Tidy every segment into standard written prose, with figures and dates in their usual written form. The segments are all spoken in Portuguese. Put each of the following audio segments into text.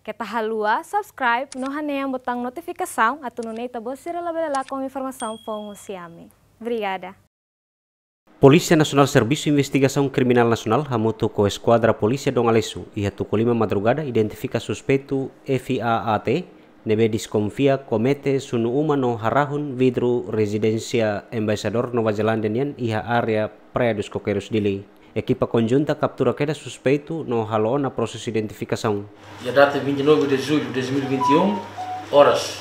Kita halua, subscribe, no haneia botão notificação, atununei tabo sirela com informação fongo siame. Obrigada. Polícia Nacional Serviço de Investigação Criminal Nacional hamutu com a Esquadra Polícia Dom Alesu e a Tucolima madrugada identifica suspeito FAAT nebe desconfia comete sunu uma no harahun vidro residência Embaixador Nova Zelândia nian e a área Praia dos Coqueiros dili. Equipa conjunta captura queda suspeito no halou na processo de identificação. E a data 29 de julho de 2021, horas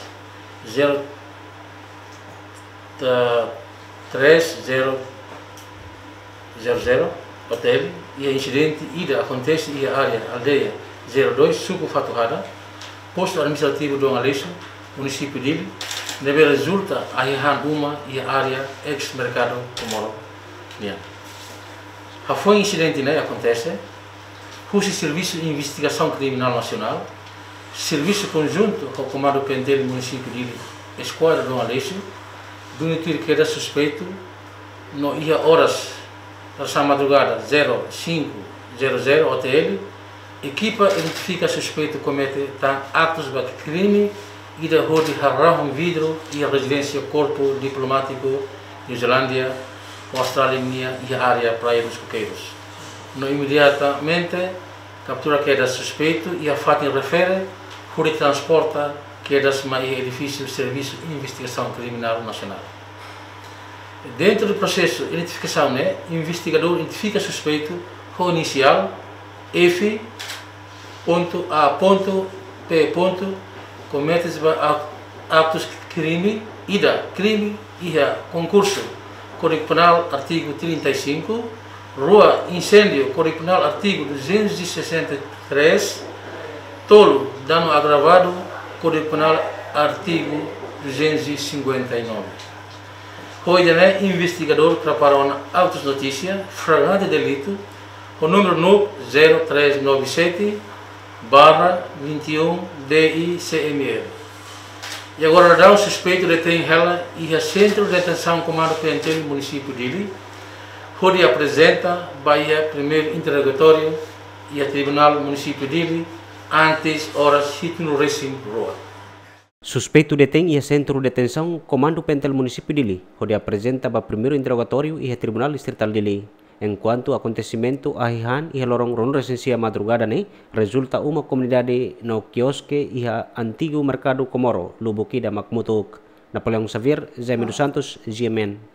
03:00, hotel, e a incidente ida acontece em área aldeia 02, Suco Fatuhada, posto administrativo Dom Alesu, município dele, deve resulta a uma e a área ex-mercado Comoro. Foi um incidente que acontece, o Serviço de Investigação Criminal Nacional, Serviço Conjunto com o Comando Pentel do município dele, Esquadra Dom Alesu, do que era suspeito, no ia horas da madrugada 05:00 OTL, equipa identifica suspeito comete atos de crime e de rodo harrar vidro e a residência corpo diplomático New Zelândia, Austrália e a área Praia dos Coqueiros. No imediatamente captura queda suspeito e a fato refere foi transporta quedas mais edifício do Serviço de Investigação Criminal Nacional. Dentro do processo de identificação, o investigador identifica suspeito com inicial F.A.P. comete atos de crime e concurso Código Penal artigo 35, rua incêndio Código Penal artigo 263, tolo dano agravado Código Penal artigo 259. Hoje, investigador prepara uma auto-notícia, flagrante delito, o número 0397/21-DICMR. E agora dá um suspeito detém ela e a Centro de Detenção Comando Pentel do município dele, onde apresenta Bahia primeiro interrogatório e a Tribunal do município dele, antes horas no recinto rua. Suspeito detém e a Centro de Detenção Comando Pentel município dele, onde apresenta o primeiro interrogatório e a Tribunal Distrital dele. Enquanto acontecimento ahihan e lorong resensia madrugada resulta uma comunidade no quiosque e a antigo mercado Comoro, Lubuquida Macmutuk. Napoleão Xavier, Jaime dos Santos, GMN.